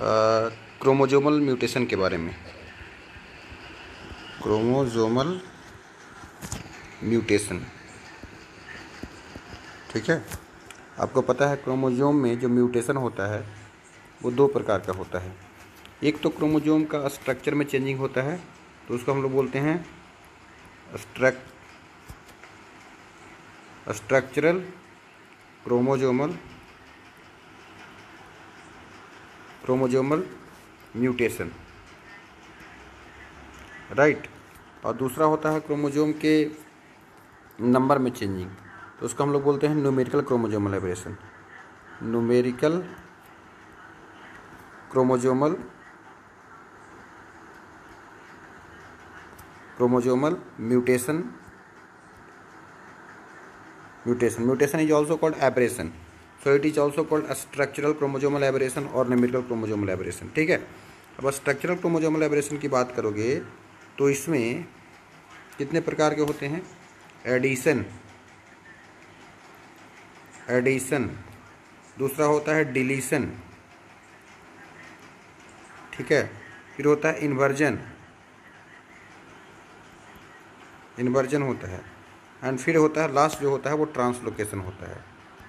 Chromosomal mutation के बारे में। क्रोमोजोमल म्यूटेशन, ठीक है। आपको पता है क्रोमोजोम में जो म्यूटेशन होता है वो दो प्रकार का होता है। एक तो क्रोमोजोम का स्ट्रक्चर में चेंजिंग होता है, तो उसको हम लोग बोलते हैं स्ट्रक्चरल क्रोमोजोमल म्यूटेशन, राइट। और दूसरा होता है क्रोमोजोम के नंबर में चेंजिंग, तो उसको हम लोग बोलते हैं numerical chromosomal aberration. Numerical chromosomal mutation is also called aberration, so it is also called a structural chromosomal aberration और numerical chromosomal aberration, ठीक है। अब स्ट्रक्चरल क्रोमोजोमल एबरेशन की बात करोगे तो इसमें कितने प्रकार के होते हैं? एडिशन, दूसरा होता है डिलीशन, ठीक है। फिर होता है इन्वर्जन होता है, एंड फिर होता है लास्ट जो होता है वो ट्रांसलोकेशन होता है।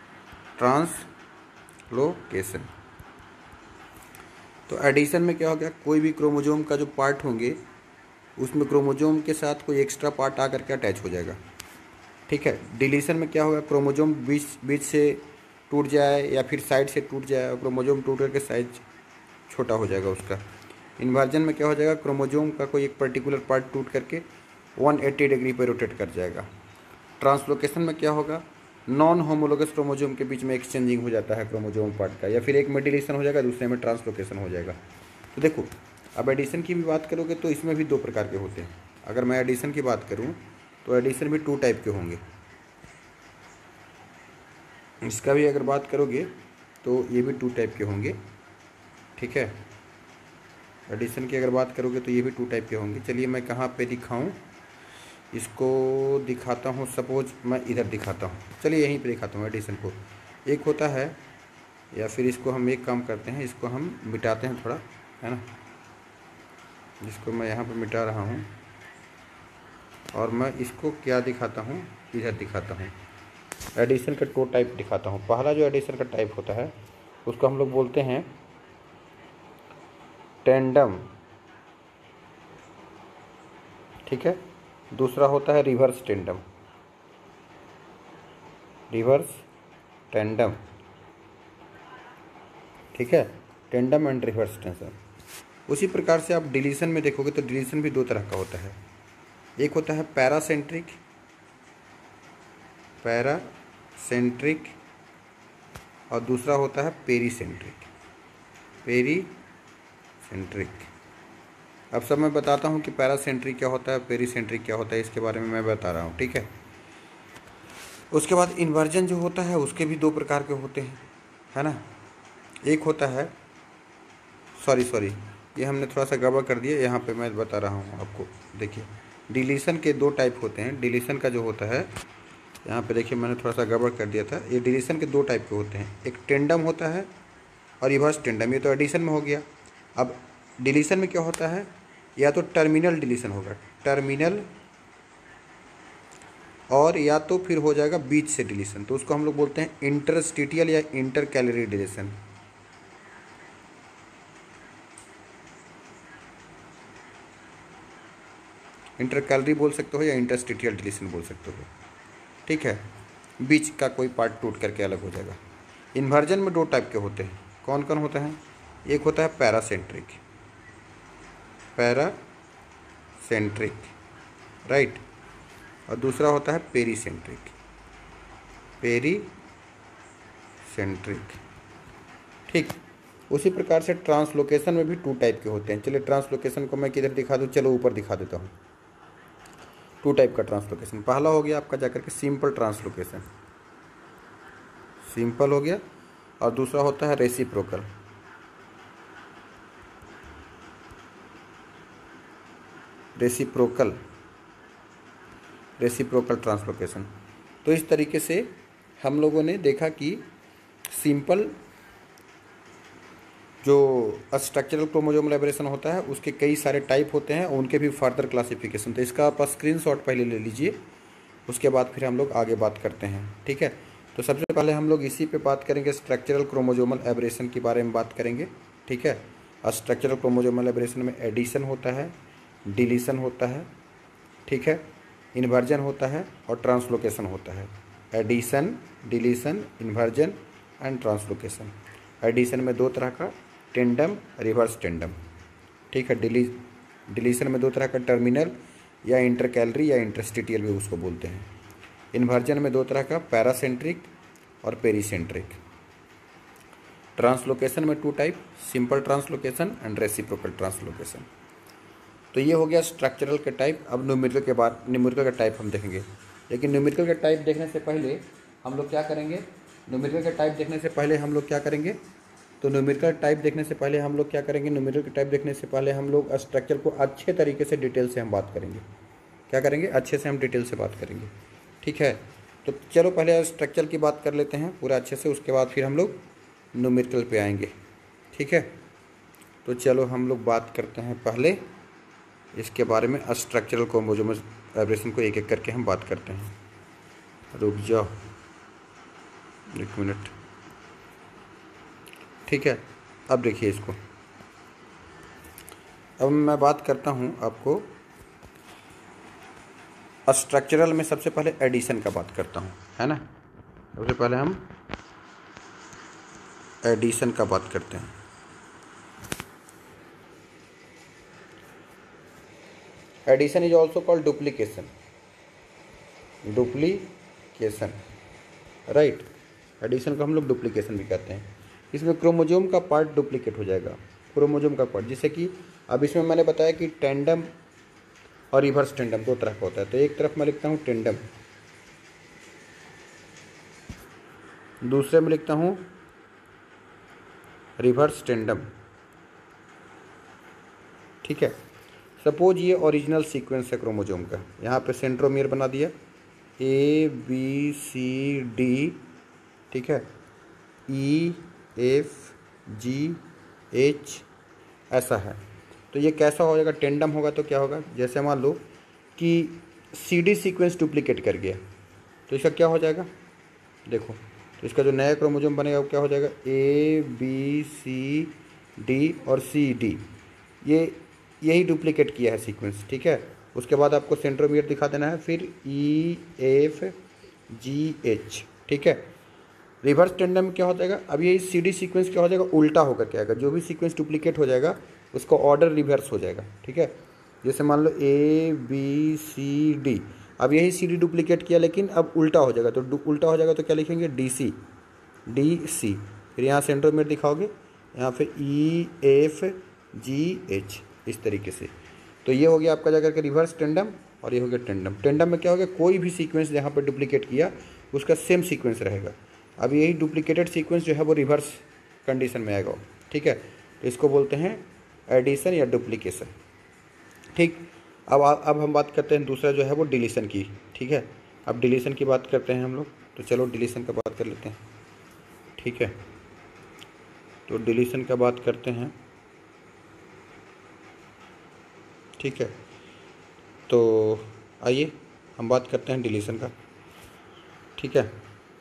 ट्रांसलोकेशन, तो एडिशन में क्या हो गया, कोई भी क्रोमोजोम का जो पार्ट होंगे उसमें क्रोमोजोम के साथ कोई एक्स्ट्रा पार्ट आकर के अटैच हो जाएगा, ठीक है। डिलीशन में क्या होगा, क्रोमोजोम बीच से टूट जाए या फिर साइड से टूट जाए और क्रोमोजोम टूट करके साइज छोटा हो जाएगा उसका। इन्वर्जन में क्या हो जाएगा, क्रोमोजोम का कोई एक पर्टिकुलर पार्ट टूट करके 180 डिग्री पर रोटेट कर जाएगा। ट्रांसलोकेशन में क्या होगा, नॉन होमोलोगस क्रोमोजोम के बीच में एक्सचेंजिंग हो जाता है क्रोमोजोम पार्ट का, या फिर एक में डिलीशन हो जाएगा दूसरे में ट्रांसलोकेशन हो जाएगा। तो देखो, अब एडिशन की भी बात करोगे तो इसमें भी दो प्रकार के होते हैं। अगर मैं एडिशन की बात करूं तो एडिशन भी 2 टाइप के होंगे। इसका भी अगर बात करोगे तो ये भी 2 टाइप के होंगे, ठीक है। एडिशन की अगर बात करोगे तो ये भी 2 टाइप के होंगे। चलिए मैं कहाँ पे दिखाऊं, इसको दिखाता हूँ, सपोज मैं इधर दिखाता हूँ, चलिए यहीं पे दिखाता हूँ एडिशन को। एक होता है, या फिर इसको हम एक काम करते हैं, इसको हम मिटाते हैं थोड़ा, है ना, जिसको मैं यहाँ पे मिटा रहा हूँ, और मैं इसको क्या दिखाता हूँ, इधर दिखाता हूँ। एडिशन का 2 टाइप दिखाता हूँ। पहला जो एडिशन का टाइप होता है उसको हम लोग बोलते हैं टेंडम, ठीक है। दूसरा होता है रिवर्स टेंडम, ठीक है। Tandem and reverse tandem. उसी प्रकार से आप डिलीशन में देखोगे तो डिलीशन भी 2 तरह का होता है। एक होता है पैरासेंट्रिक और दूसरा होता है पेरीसेंट्रिक। अब सब मैं बताता हूँ कि पैरासेंट्रिक क्या होता है, पेरीसेंट्रिक क्या होता है, इसके बारे में मैं बता रहा हूँ, ठीक है। उसके बाद इन्वर्जन जो होता है उसके भी 2 प्रकार के होते हैं, है ना। एक होता है, सॉरी ये हमने थोड़ा सा गड़बड़ कर दिया, यहाँ पे मैं बता रहा हूँ आपको। देखिए, डिलीशन के 2 टाइप होते हैं। डिलीशन का जो होता है, यहाँ पे देखिए मैंने थोड़ा सा गड़बड़ कर दिया था। ये डिलीशन के 2 टाइप के होते हैं, एक टेंडम होता है और रिवर्स टेंडम। ये तो एडिशन में हो गया। अब डिलीशन में क्या होता है, या तो टर्मिनल डिलीशन होगा, और या तो फिर हो जाएगा बीच से डिलीशन, तो उसको हम लोग बोलते हैं इंटरस्टिटियल या intercalary deletion. Intercalary बोल सकते हो या इंटरस्टिटियल डिलीशन बोल सकते हो, ठीक है। बीच का कोई पार्ट टूट करके अलग हो जाएगा। इन्वर्जन में 2 टाइप के होते हैं। कौन कौन होता है? एक होता है पैरासेंट्रिक, राइट, और दूसरा होता है पेरीसेंट्रिक, ठीक। उसी प्रकार से ट्रांसलोकेशन में भी 2 टाइप के होते हैं। चलिए ट्रांसलोकेशन को मैं किधर दिखा दूँ, चलो ऊपर दिखा देता हूँ। 2 टाइप का ट्रांसलोकेशन, पहला हो गया आपका जाकर के सिंपल ट्रांसलोकेशन, सिंपल हो गया, और दूसरा होता है रेसिप्रोकल। ट्रांसलोकेशन। तो इस तरीके से हम लोगों ने देखा कि सिंपल जो स्ट्रक्चरल क्रोमोसोमल एब्रेशन होता है उसके कई सारे टाइप होते हैं, उनके भी फर्दर क्लासिफिकेशन। तो इसका आप स्क्रीनशॉट पहले ले लीजिए, उसके बाद फिर हम लोग आगे बात करते हैं। ठीक है, तो सबसे पहले हम लोग इसी पे बात करेंगे, स्ट्रक्चरल क्रोमोसोमल एब्रेशन के बारे में बात करेंगे। ठीक है, स्ट्रक्चरल क्रोमोसोमल एब्रेशन में एडिशन होता है, डिलीशन होता है, ठीक है, इन्वर्जन होता है और ट्रांसलोकेशन होता है। Addition, deletion, inversion and translocation. Addition में दो तरह का, टेंडम, रिवर्स टेंडम। ठीक है, डिलीशन में दो तरह का, टर्मिनल या इंटरकैलरी या इंटरस्टिटियल भी उसको बोलते हैं। इन्वर्जन में दो तरह का, पैरासेंट्रिक और पेरीसेंट्रिक। ट्रांसलोकेशन में two type, simple translocation and reciprocal translocation. तो ये हो गया स्ट्रक्चरल के टाइप। अब न्यूमेरिकल के बाद न्यूमेरिकल का टाइप हम देखेंगे, लेकिन न्यूमेरिकल का टाइप देखने से पहले हम लोग क्या करेंगे, न्यूमेरिकल का टाइप देखने से पहले हम लोग क्या करेंगे, तो न्यूमेरिकल टाइप देखने से पहले हम लोग क्या करेंगे, न्यूमेरिकल टाइप देखने से पहले हम लोग स्ट्रक्चर को अच्छे तरीके से डिटेल से हम बात करेंगे। क्या करेंगे, अच्छे से हम डिटेल से बात करेंगे। ठीक है, तो चलो पहले स्ट्रक्चर की बात कर लेते हैं पूरा अच्छे से, उसके बाद फिर हम लोग न्यूमेरिकल पे आएंगे। ठीक है, तो चलो हम लोग बात करते हैं पहले इसके बारे में, स्ट्रक्चरल क्रोमोसोमल एब्रेशन को एक एक करके हम बात करते हैं। रुक जाओ एक मिनट। ठीक है, अब देखिए इसको, अब मैं बात करता हूँ आपको स्ट्रक्चरल में। सबसे पहले एडिशन का बात करता हूँ, है ना। सबसे पहले हम एडिशन का बात करते हैं। Addition is also called duplication, duplication, right. Addition को हम लोग डुप्लीकेशन भी कहते हैं। इसमें क्रोमोसोम का पार्ट डुप्लीकेट हो जाएगा, क्रोमोसोम का पार्ट, जैसे कि अब इसमें मैंने बताया कि टेंडम और रिवर्स टेंडम दो तरह का होता है। तो एक तरफ मैं लिखता हूँ टेंडम, दूसरे में लिखता हूँ रिवर्स टेंडम। ठीक है, सपोज ये ओरिजिनल सीक्वेंस है क्रोमोसोम का, यहाँ पे सेंट्रोमियर बना दिया ABCD, ठीक है, EFGH ऐसा है। तो ये कैसा हो जाएगा, टेंडम होगा तो क्या होगा, जैसे मान लो कि CD सीक्वेंस डुप्लीकेट कर गया, तो इसका क्या हो जाएगा, देखो, तो इसका जो नया क्रोमोसोम बनेगा वो क्या हो जाएगा, ABCD और CD, ये यही डुप्लीकेट किया है सीक्वेंस। ठीक है, उसके बाद आपको सेंट्रोमियर दिखा देना है, फिर EFGH। ठीक है, रिवर्स टेंडम क्या हो जाएगा, अब ये CD सीक्वेंस क्या हो जाएगा, उल्टा होकर क्या आएगा, जो भी सीक्वेंस डुप्लीकेट हो जाएगा उसका ऑर्डर रिवर्स हो जाएगा। ठीक है, जैसे मान लो ABCD, अब यही CD डुप्लीकेट किया लेकिन अब उल्टा हो जाएगा, तो उल्टा हो जाएगा तो क्या लिखेंगे, DC, फिर यहाँ सेंट्रोमियर दिखाओगे, यहाँ पे EFGH, इस तरीके से। तो ये हो गया आपका जाकर के रिवर्स टेंडम, और ये हो गया टेंडम। टेंडम में क्या हो गया, कोई भी सीक्वेंस जहाँ पर डुप्लीकेट किया उसका सेम सीक्वेंस रहेगा। अब यही डुप्लीकेटेड सीक्वेंस जो है वो रिवर्स कंडीशन में आएगा। ठीक है, तो इसको बोलते हैं एडिशन या डुप्लीकेशन। ठीक, अब हम बात करते हैं दूसरा जो है वो डिलीशन की। ठीक है, अब डिलीशन की बात करते हैं हम लोग, तो चलो डिलीशन का बात कर लेते हैं। ठीक है, तो डिलीशन का बात करते हैं। ठीक है, तो आइए हम बात करते हैं डिलीशन का। ठीक है,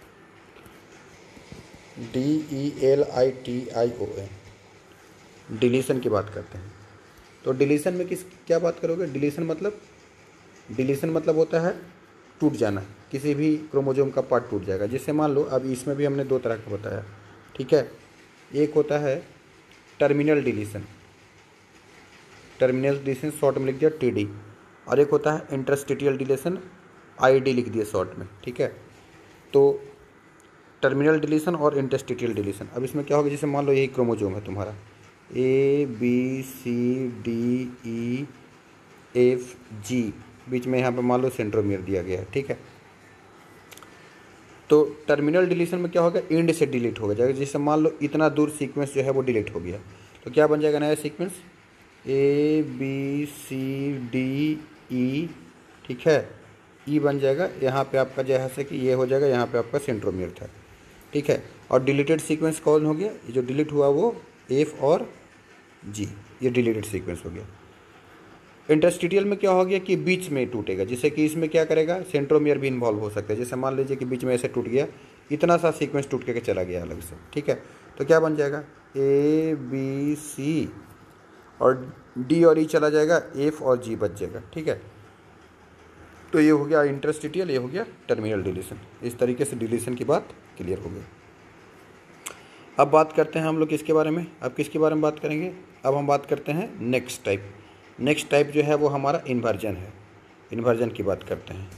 DELITION, डिलीशन की बात करते हैं। तो डिलीशन में क्या बात करोगे, डिलीशन मतलब होता है टूट जाना, किसी भी क्रोमोसोम का पार्ट टूट जाएगा। जैसे मान लो अब इसमें भी हमने दो तरह का बताया। ठीक है, एक होता है टर्मिनल डिलीशन, शॉर्ट में लिख दिया TD, और एक होता है इंटरस्टिटियल डिलीशन, ID लिख दिया शॉर्ट में। ठीक है, तो टर्मिनल डिलीशन और इंटरस्टिटियल डिलीशन। अब इसमें क्या होगा, जैसे मान लो यही क्रोमोसोम है तुम्हारा ABCDEFG, बीच में यहाँ पे मान लो सेंट्रोमियर दिया गया है। ठीक है, तो टर्मिनल डिलीशन में क्या होगा, एंड से डिलीट हो जाएगा। जैसे मान लो इतना दूर सीक्वेंस जो है वो डिलीट हो गया, तो क्या बन जाएगा नया सीक्वेंस, ABCDE। ठीक है, E बन जाएगा, यहाँ पे आपका जैसे कि ये हो जाएगा, यहाँ पे आपका सेंट्रोमियर था। ठीक है, और डिलीटेड सीक्वेंस कौन हो गया, ये जो डिलीट हुआ वो एफ और जी, ये डिलीटेड सीक्वेंस हो गया। इंटरस्टिशियल में क्या हो गया कि बीच में टूटेगा, जैसे कि इसमें क्या करेगा, सेंट्रोमियर भी इन्वॉल्व हो सकता है। जैसे मान लीजिए कि बीच में ऐसे टूट गया, इतना सा सीक्वेंस टूट के चला गया अलग से, ठीक है, तो क्या बन जाएगा, ए बी सी और डी और ई चला जाएगा, एफ और जी बच जाएगा, ठीक है। तो ये हो गया इंटरस्टिशियल, ये हो गया टर्मिनल डिलीशन। इस तरीके से डिलीशन की बात क्लियर हो गई। अब बात करते हैं हम लोग किसके बारे में, अब किसके बारे में बात करेंगे, अब हम बात करते हैं नेक्स्ट टाइप। नेक्स्ट टाइप जो है वो हमारा इन्वर्जन है। इन्वर्जन की बात करते हैं,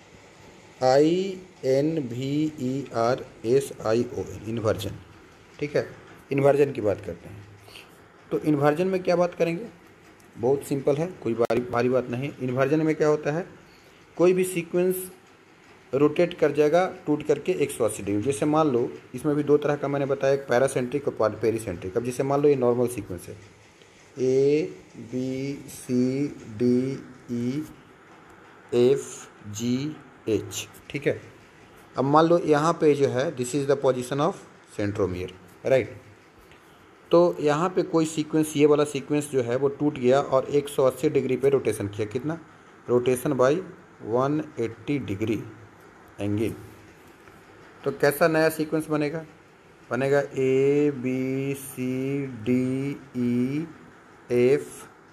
INVERSION, इन्वर्जन, ठीक है, इन्वर्जन की बात करते हैं। तो इन्वर्जन में क्या बात करेंगे, बहुत सिंपल है, कोई भारी बात नहीं। इन्वर्जन में क्या होता है, कोई भी सीक्वेंस रोटेट कर जाएगा टूट करके 180 डिग्री। जैसे मान लो इसमें भी दो तरह का मैंने बताया, एक पैरासेंट्रिक और पेरीसेंट्रिक। अब जैसे मान लो ये नॉर्मल सीक्वेंस है, ABCDEFGH, ठीक है। अब मान लो यहाँ पे जो है this is the position of centromere, right. तो यहाँ पे कोई सीक्वेंस, ये वाला सीक्वेंस जो है वो टूट गया और 180 डिग्री पे रोटेशन किया, कितना, रोटेशन बाई 180 डिग्री एंगल। तो कैसा नया सीक्वेंस बनेगा, बनेगा ABCDEFG,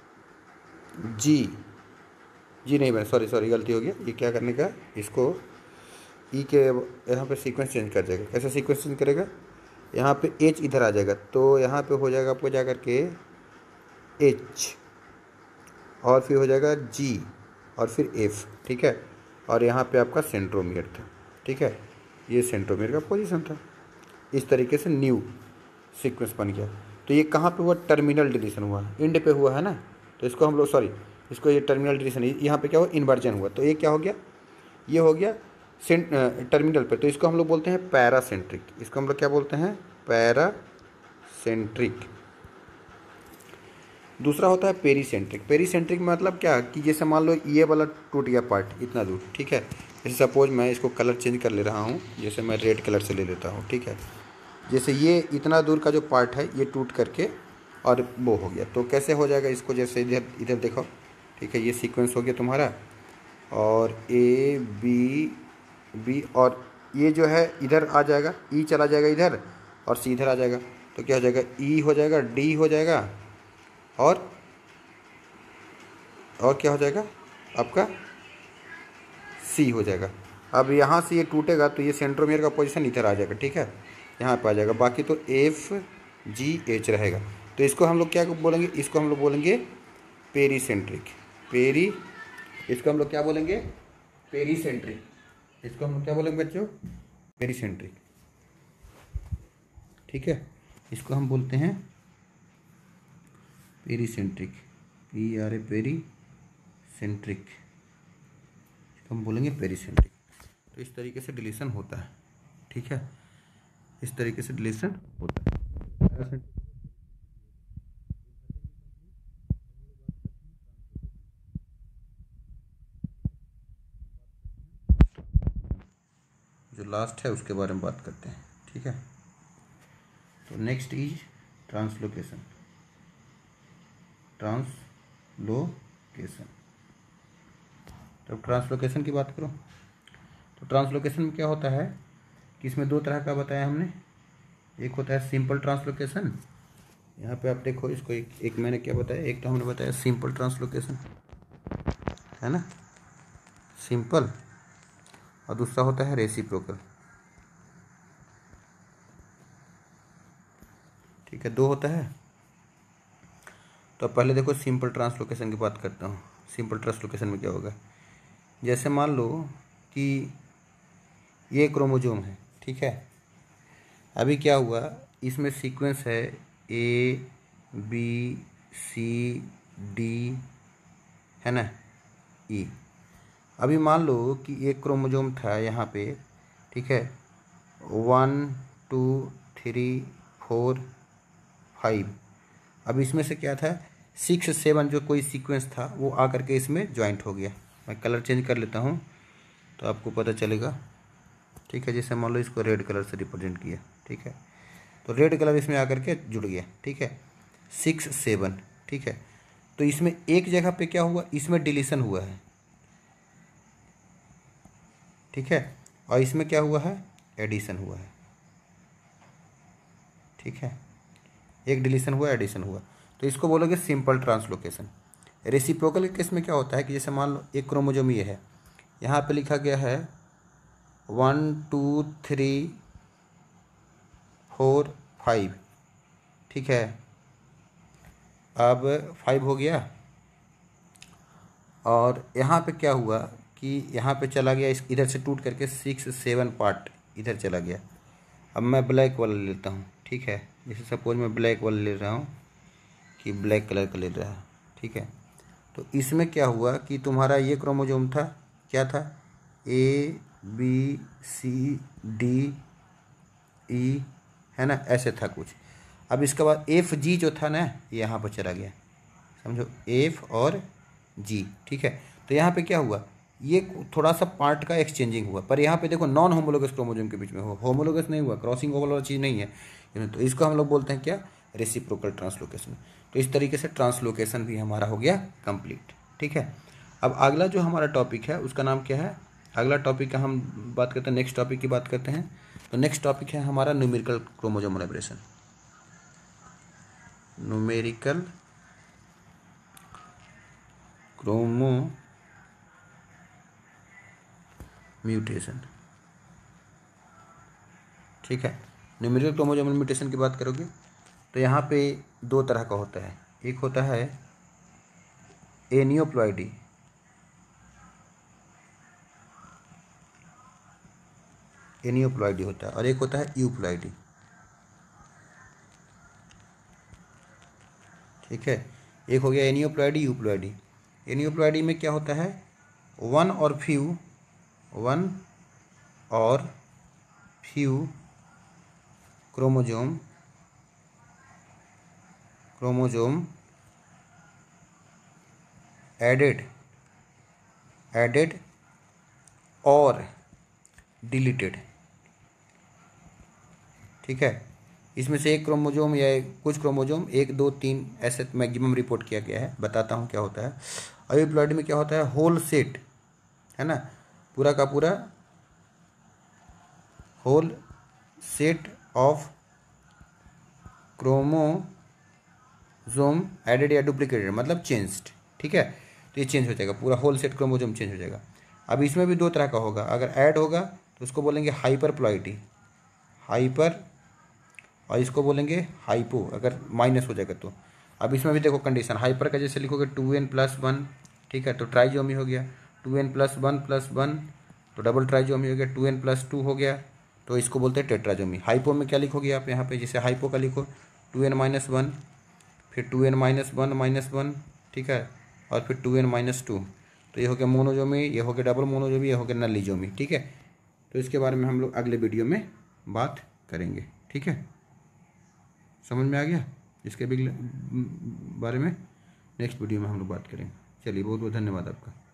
जी नहीं बने, सॉरी गलती हो गया, ये क्या करने का, इसको ई के यहाँ पे सीक्वेंस चेंज कर जाएगा। कैसे सीक्वेंस चेंज करेगा, यहाँ पे एच इधर आ जाएगा, तो यहाँ पे हो जाएगा आपको जा करके एच, और फिर हो जाएगा जी, और फिर एफ, ठीक है, और यहाँ पे आपका सेंट्रोमियर था, ठीक है, ये सेंट्रोमियर का पोजीशन था। इस तरीके से न्यू सीक्वेंस बन गया। तो ये कहाँ पे हुआ, टर्मिनल डिलीशन हुआ, इंड पे हुआ है ना, तो इसको हम लोग इसको ये टर्मिनल डिलीशन, यहाँ पे क्या हुआ, इन्वर्जन हुआ। तो ये क्या हो गया, ये हो गया टर्मिनल पे, तो इसको हम लोग बोलते हैं पैरासेंट्रिक। इसको हम लोग क्या बोलते हैं, पैरासेंट्रिक। दूसरा होता है पेरीसेंट्रिक। पेरीसेंट्रिक मतलब क्या कि जैसे मान लो ये वाला टूट गया पार्ट इतना दूर, ठीक है, जैसे सपोज मैं इसको कलर चेंज कर ले रहा हूँ, जैसे मैं रेड कलर से ले लेता हूँ, ठीक है। जैसे ये इतना दूर का जो पार्ट है ये टूट करके और वो हो गया, तो कैसे हो जाएगा इसको, जैसे इधर देखो, ठीक है, ये सीक्वेंस हो गया तुम्हारा, और ए बी और ये जो है इधर आ जाएगा, ई चला जाएगा इधर और सी इधर आ जाएगा, तो क्या हो जाएगा, ई हो जाएगा, डी हो जाएगा, और क्या हो जाएगा आपका, सी हो जाएगा। अब यहाँ से ये टूटेगा तो ये सेंट्रोमियर का पोजीशन इधर आ जाएगा, ठीक है, यहाँ पे आ जाएगा, बाकी तो FGH रहेगा। तो इसको हम लोग क्या बोलेंगे, इसको हम लोग बोलेंगे पेरीसेंट्रिक। इसको हम लोग क्या बोलेंगे, पेरीसेंट्रिक। इसको हम लोग क्या बोलेंगे बच्चों, पेरीसेंट्रिक, ठीक है। इसको हम बोलते हैं पेरीसेंट्रिक, पेरीसेंट्रिक, इसको हम बोलेंगे पेरीसेंट्रिक। तो इस तरीके से डिलीशन होता है, ठीक है, इस तरीके से डिलीशन होता है। जो लास्ट है उसके बारे में बात करते हैं, ठीक है। तो नेक्स्ट इज ट्रांसलोकेशन। तो ट्रांसलोकेशन की बात करो, तो ट्रांसलोकेशन में क्या होता है कि इसमें दो तरह का बताया हमने। एक होता है सिंपल ट्रांसलोकेशन, यहाँ पे आप देखो इसको, एक मैंने क्या बताया, एक तो हमने बताया सिंपल ट्रांसलोकेशन, है ना, सिंपल, और दूसरा होता है रेसिप्रोकल, ठीक है, दो होता है। तो पहले देखो सिंपल ट्रांसलोकेशन की बात करता हूँ। सिंपल ट्रांसलोकेशन में क्या होगा, जैसे मान लो कि ये क्रोमोजोम है, ठीक है, अभी क्या हुआ, इसमें सीक्वेंस है ABCD, है ना, E। अभी मान लो कि एक क्रोमोजोम था यहाँ पे, ठीक है, 1 2 3 4 5। अब इसमें से क्या था, 6 7 जो कोई सीक्वेंस था वो आकर के इसमें ज्वाइंट हो गया। मैं कलर चेंज कर लेता हूँ तो आपको पता चलेगा, ठीक है। जैसे मान लो इसको रेड कलर से रिप्रेजेंट किया, ठीक है, तो रेड कलर इसमें आकर के जुड़ गया, ठीक है, 6 7, ठीक है। तो इसमें एक जगह पे क्या हुआ, इसमें डिलीशन हुआ है, ठीक है, और इसमें क्या हुआ है, एडिशन हुआ है, ठीक है, एक डिलीशन हुआ, एडिशन हुआ, तो इसको बोलोगे सिंपल ट्रांसलोकेशन। रेसिप्रोकल के केस में क्या होता है कि जैसे मान लो एक क्रोमोजोम ये है, यहाँ पे लिखा गया है 1 2 3 4 5, ठीक है, अब 5 हो गया, और यहाँ पे क्या हुआ कि यहाँ पे चला गया, इस इधर से टूट करके 6 7 पार्ट इधर चला गया। अब मैं ब्लैक वाला लेता हूँ, ठीक है, जैसे सपोज मैं ब्लैक वाला ले रहा हूँ कि ब्लैक कलर का ले रहा है, ठीक है। तो इसमें क्या हुआ कि तुम्हारा ये क्रोमोजोम था, क्या था, A B C D E, है ना, ऐसे था कुछ। अब इसके बाद FG जो था ना, ये यहाँ पर चला गया, समझो, F और G, ठीक है। तो यहाँ पे क्या हुआ, ये थोड़ा सा पार्ट का एक्सचेंजिंग हुआ, पर यहाँ पे देखो नॉन होमोलोगस क्रोमोजोम के बीच में हो, होमोलोगस नहीं हुआ, क्रॉसिंग ओवर वाला चीज़ नहीं है, तो इसको हम लोग बोलते हैं क्या, रेसिप्रोकल ट्रांसलोकेशन। तो इस तरीके से ट्रांसलोकेशन भी हमारा हो गया कंप्लीट, ठीक है। अब अगला जो हमारा टॉपिक है उसका नाम क्या है, अगला टॉपिक का हम बात करते हैं, नेक्स्ट टॉपिक की बात करते हैं। तो नेक्स्ट टॉपिक है हमारा numerical chromosome aberration, numerical chromo mutation, ठीक है। न्यूमेरिकल क्रोमोसोमल म्यूटेशन की बात करोगे तो यहाँ पे दो तरह का होता है, एक होता है एनियोप्लॉइडी, एनियोप्लॉइडी होता है, और एक होता है यूप्लॉइडी, ठीक है। एक हो गया एनियोप्लॉइडी, यूप्लॉइडी। एनियोप्लॉइडी में क्या होता है, वन और फ्यू क्रोमोजोम एडेड और डिलीटेड, ठीक है। इसमें से एक क्रोमोजोम या कुछ क्रोमोजोम 1 2 3 ऐसे मैक्सिमम रिपोर्ट किया गया है, बताता हूँ क्या होता है। और यूप्लॉइडी में क्या होता है, होल सेट, है ना, पूरा का पूरा whole set of chromosome added या डुप्लीकेटेड, मतलब चेंज्ड, ठीक है। तो ये चेंज हो जाएगा, पूरा होल सेट क्रोमोजोम चेंज हो जाएगा। अब इसमें भी दो तरह का होगा, अगर ऐड होगा तो उसको बोलेंगे हाइपरप्लॉइडी, हाइपर, और इसको बोलेंगे हाइपो, अगर माइनस हो जाएगा तो। अब इसमें भी देखो कंडीशन, हाइपर का जैसे लिखोगे 2n+1, ठीक है, तो ट्राइजोमी हो गया, 2n+1+1 तो डबल ट्राइजोमी हो गया, 2n+2 हो गया, तो इसको बोलते हैं टेट्राजोमी। हाइपो में क्या लिखोगे आप यहाँ पे, जैसे हाइपो का लिखो 2n-1, फिर 2n-1, ठीक है, और फिर 2n-2, तो ये हो गया मोनोजोमी, ये हो गया डबल मोनोजोमी, ये हो गया नलीजोमी, ठीक है। तो इसके बारे में हम लोग अगले वीडियो में बात करेंगे, ठीक है। समझ में आ गया इसके बारे में, नेक्स्ट वीडियो में हम लोग बात करेंगे। चलिए, बहुत बहुत धन्यवाद आपका।